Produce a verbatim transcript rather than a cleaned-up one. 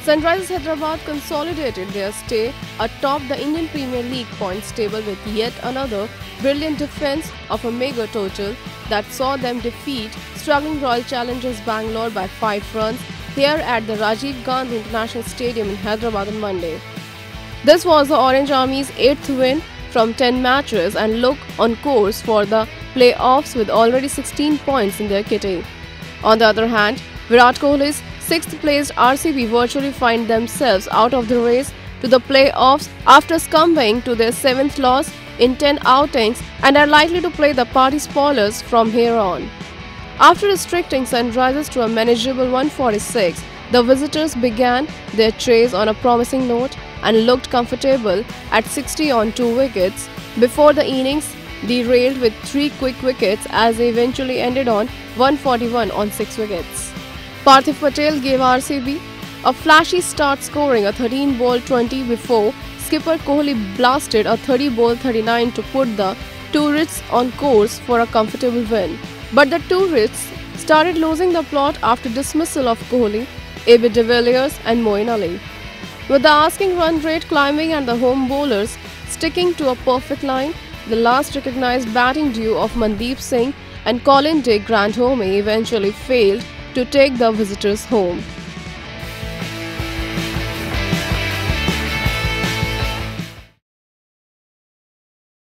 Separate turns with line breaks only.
Sunrisers Hyderabad consolidated their stay atop the Indian Premier League points table with yet another brilliant defense of a meagre total that saw them defeat struggling Royal Challengers Bangalore by five runs here at the Rajiv Gandhi International Stadium in Hyderabad on Monday. This was the Orange Army's eighth win from ten matches and look on course for the playoffs with already sixteen points in their kitty. On the other hand, Virat Kohli's sixth-placed R C B virtually find themselves out of the race to the playoffs after succumbing to their seventh loss in ten outings and are likely to play the party spoilers from here on. After restricting Sunrisers to a manageable one forty-six, the visitors began their chase on a promising note and looked comfortable at sixty on two wickets before the innings derailed with three quick wickets as they eventually ended on one forty-one on six wickets. Parthiv Patel gave R C B a flashy start, scoring a thirteen ball twenty before skipper Kohli blasted a thirty ball thirty-nine to put the Tourists on course for a comfortable win. But the Tourists started losing the plot after dismissal of Kohli, A B de Villiers and Moeen Ali. With the asking run rate climbing and the home bowlers sticking to a perfect line, the last recognized batting duo of Mandeep Singh and Colin Grandhomme eventually failed to take the visitors home.